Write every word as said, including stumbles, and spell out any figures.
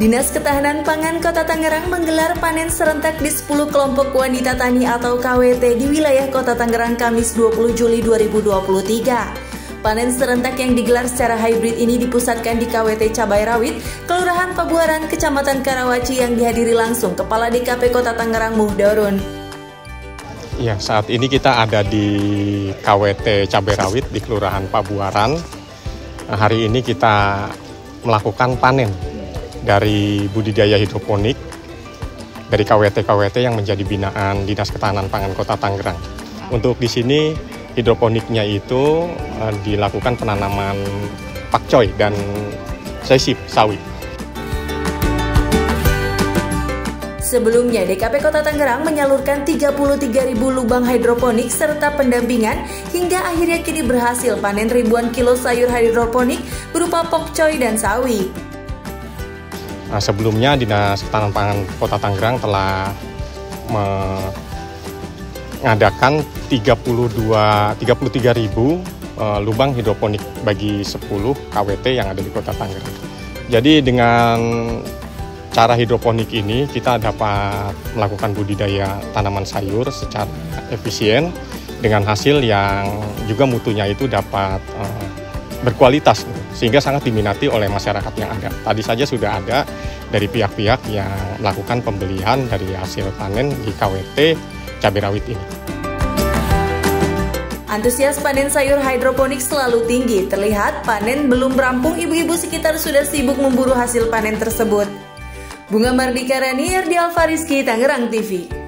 Dinas Ketahanan Pangan Kota Tangerang menggelar panen serentak di sepuluh kelompok wanita tani atau K W T di wilayah Kota Tangerang Kamis dua puluh Juli dua ribu dua puluh tiga. Panen serentak yang digelar secara hybrid ini dipusatkan di K W T Cabai Rawit, Kelurahan Pabuaran, Kecamatan Karawaci yang dihadiri langsung Kepala D K P Kota Tangerang Muhdorun. Ya, saat ini kita ada di K W T Cabai Rawit di Kelurahan Pabuaran. Nah, hari ini kita melakukan panen dari budidaya hidroponik dari K W T K W T yang menjadi binaan Dinas Ketahanan Pangan Kota Tangerang. Untuk di sini hidroponiknya itu uh, dilakukan penanaman pakcoy dan sesip sawit. Sebelumnya, D K P Kota Tangerang menyalurkan tiga puluh tiga ribu lubang hidroponik serta pendampingan hingga akhirnya kini berhasil panen ribuan kilo sayur hidroponik berupa pokcoy dan sawi. Nah, sebelumnya Dinas Ketahanan Pangan Kota Tangerang telah mengadakan tiga puluh tiga ribu uh, lubang hidroponik bagi sepuluh K W T yang ada di Kota Tangerang. Jadi dengan cara hidroponik ini kita dapat melakukan budidaya tanaman sayur secara efisien dengan hasil yang juga mutunya itu dapat uh, berkualitas, sehingga sangat diminati oleh masyarakat yang ada. Tadi saja sudah ada dari pihak-pihak yang melakukan pembelian dari hasil panen di K W T Cabai Rawit ini. Antusias panen sayur hidroponik selalu tinggi. Terlihat panen belum rampung, ibu-ibu sekitar sudah sibuk memburu hasil panen tersebut. Bunga Mardika Rani, Erdi Alfariski, Tangerang T V.